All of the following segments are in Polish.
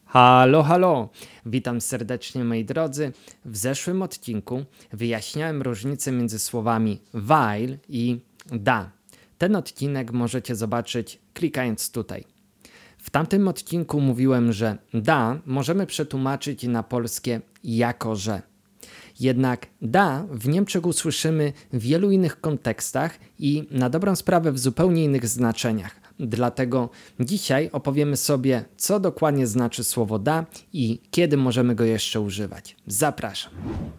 Halo, halo! Witam serdecznie moi drodzy. W zeszłym odcinku wyjaśniałem różnicę między słowami while i da. Ten odcinek możecie zobaczyć klikając tutaj. W tamtym odcinku mówiłem, że da możemy przetłumaczyć na polskie jako że. Jednak da w Niemczech usłyszymy w wielu innych kontekstach i na dobrą sprawę w zupełnie innych znaczeniach. Dlatego dzisiaj opowiemy sobie, co dokładnie znaczy słowo da i kiedy możemy go jeszcze używać. Zapraszam.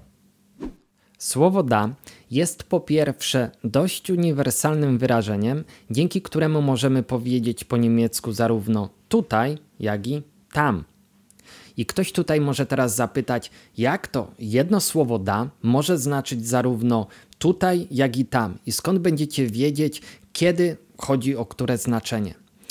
Słowo da jest po pierwsze dość uniwersalnym wyrażeniem, dzięki któremu możemy powiedzieć po niemiecku zarówno tutaj, jak i tam. I ktoś tutaj może teraz zapytać, jak to jedno słowo da może znaczyć zarówno tutaj, jak i tam i skąd będziecie wiedzieć, kiedy chodzi o które znaczenie.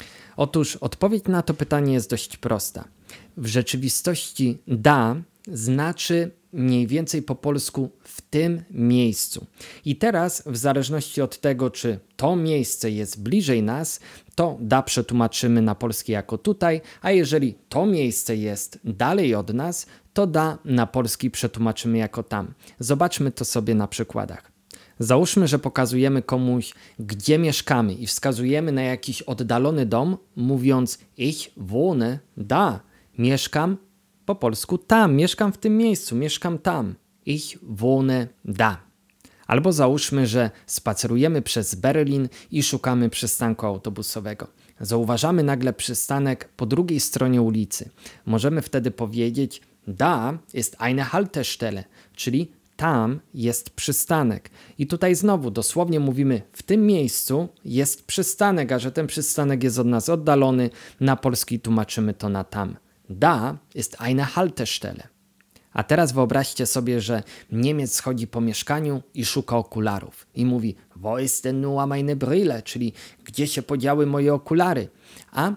Otóż odpowiedź na to pytanie jest dość prosta. W rzeczywistości da znaczy mniej więcej po polsku w tym miejscu. I teraz w zależności od tego, czy to miejsce jest bliżej nas, to da przetłumaczymy na polski jako tutaj, a jeżeli to miejsce jest dalej od nas, to da na polski przetłumaczymy jako tam. Zobaczmy to sobie na przykładach. Załóżmy, że pokazujemy komuś, gdzie mieszkamy i wskazujemy na jakiś oddalony dom, mówiąc ich wohne da. Mieszkam po polsku tam, mieszkam w tym miejscu, mieszkam tam. Ich wohne da. Albo załóżmy, że spacerujemy przez Berlin i szukamy przystanku autobusowego. Zauważamy nagle przystanek po drugiej stronie ulicy. Możemy wtedy powiedzieć, da ist eine Haltestelle, czyli tam jest przystanek. I tutaj znowu dosłownie mówimy, w tym miejscu jest przystanek, a że ten przystanek jest od nas oddalony, na polski tłumaczymy to na tam. Da ist eine Haltestelle. A teraz wyobraźcie sobie, że Niemiec chodzi po mieszkaniu i szuka okularów. I mówi, wo ist denn nur meine Brille? Czyli gdzie się podziały moje okulary? A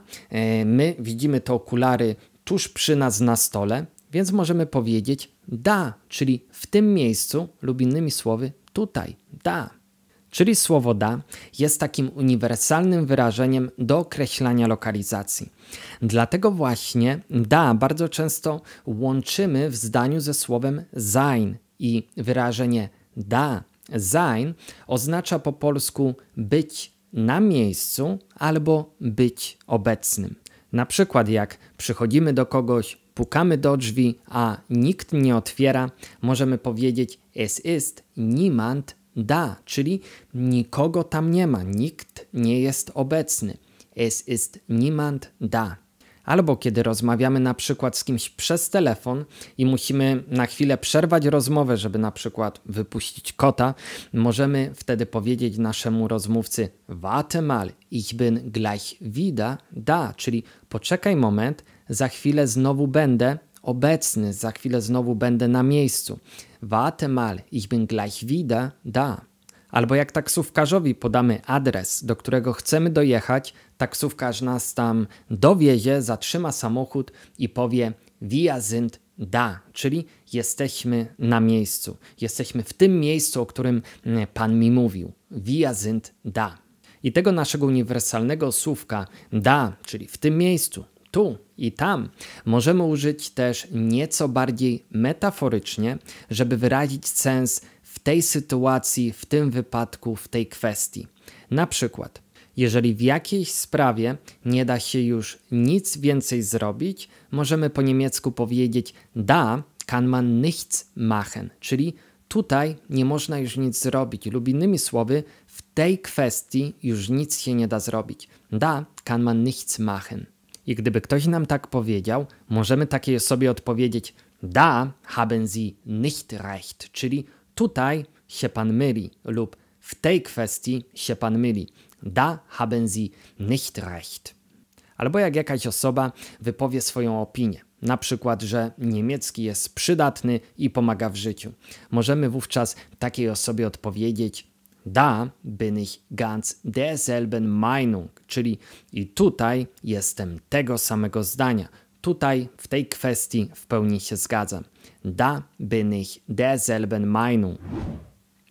my widzimy te okulary tuż przy nas na stole, więc możemy powiedzieć da, czyli w tym miejscu lub innymi słowy tutaj, da. Czyli słowo da jest takim uniwersalnym wyrażeniem do określania lokalizacji. Dlatego właśnie da bardzo często łączymy w zdaniu ze słowem sein i wyrażenie da, sein oznacza po polsku być na miejscu albo być obecnym. Na przykład jak przychodzimy do kogoś, pukamy do drzwi, a nikt nie otwiera, możemy powiedzieć es ist niemand da, czyli nikogo tam nie ma, nikt nie jest obecny. Es ist niemand da. Albo kiedy rozmawiamy na przykład z kimś przez telefon i musimy na chwilę przerwać rozmowę, żeby na przykład wypuścić kota, możemy wtedy powiedzieć naszemu rozmówcy warte mal, ich bin gleich wieder da, czyli poczekaj moment, za chwilę znowu będę obecny, za chwilę znowu będę na miejscu. Warte mal, ich bin gleich wieder da. Albo jak taksówkarzowi podamy adres, do którego chcemy dojechać, taksówkarz nas tam dowiezie, zatrzyma samochód i powie wir sind da, czyli jesteśmy na miejscu. Jesteśmy w tym miejscu, o którym Pan mi mówił. Wir sind da. I tego naszego uniwersalnego słówka da, czyli w tym miejscu, tu i tam, możemy użyć też nieco bardziej metaforycznie, żeby wyrazić sens w tej sytuacji, w tym wypadku, w tej kwestii. Na przykład, jeżeli w jakiejś sprawie nie da się już nic więcej zrobić, możemy po niemiecku powiedzieć da kann man nichts machen, czyli tutaj nie można już nic zrobić lub innymi słowy, w tej kwestii już nic się nie da zrobić. Da kann man nichts machen. I gdyby ktoś nam tak powiedział, możemy takiej osobie odpowiedzieć da haben Sie nicht recht, czyli tutaj się pan myli lub w tej kwestii się pan myli. Da haben Sie nicht recht. Albo jak jakaś osoba wypowie swoją opinię, na przykład, że niemiecki jest przydatny i pomaga w życiu. Możemy wówczas takiej osobie odpowiedzieć da bin ich ganz derselben Meinung, czyli i tutaj jestem tego samego zdania. Tutaj w tej kwestii w pełni się zgadzam. Da bin ich derselben Meinung. W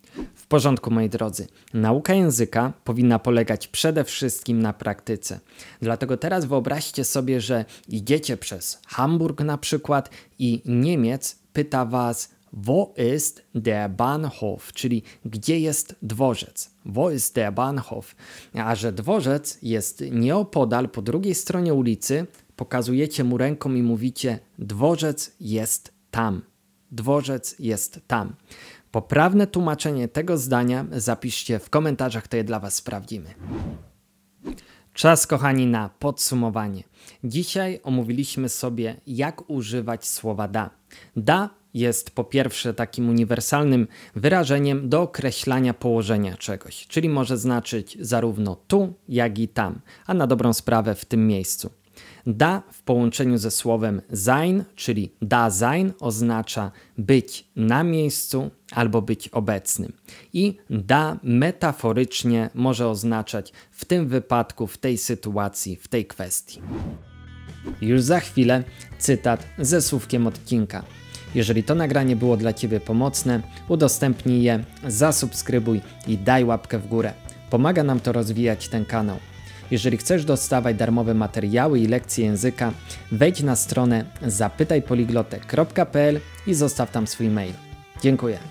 porządku, moi drodzy, nauka języka powinna polegać przede wszystkim na praktyce. Dlatego teraz wyobraźcie sobie, że idziecie przez Hamburg na przykład i Niemiec pyta was: Wo ist der Bahnhof? Czyli gdzie jest dworzec? Wo ist der Bahnhof? A że dworzec jest nieopodal, po drugiej stronie ulicy, pokazujecie mu ręką i mówicie: dworzec jest tam. Dworzec jest tam. Poprawne tłumaczenie tego zdania zapiszcie w komentarzach, to je dla was sprawdzimy. Czas, kochani, na podsumowanie. Dzisiaj omówiliśmy sobie, jak używać słowa da. Da jest po pierwsze takim uniwersalnym wyrażeniem do określania położenia czegoś, czyli może znaczyć zarówno tu, jak i tam, a na dobrą sprawę w tym miejscu. Da w połączeniu ze słowem sein, czyli da sein, oznacza być na miejscu albo być obecnym. I da metaforycznie może oznaczać w tym wypadku, w tej sytuacji, w tej kwestii. Już za chwilę cytat ze słówkiem odcinka. Jeżeli to nagranie było dla Ciebie pomocne, udostępnij je, zasubskrybuj i daj łapkę w górę. Pomaga nam to rozwijać ten kanał. Jeżeli chcesz dostawać darmowe materiały i lekcje języka, wejdź na stronę zapytajpoliglotę.pl i zostaw tam swój mail. Dziękuję.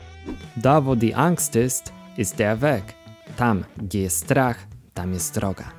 Da wo die Angst ist der Weg. Tam, gdzie jest strach, tam jest droga.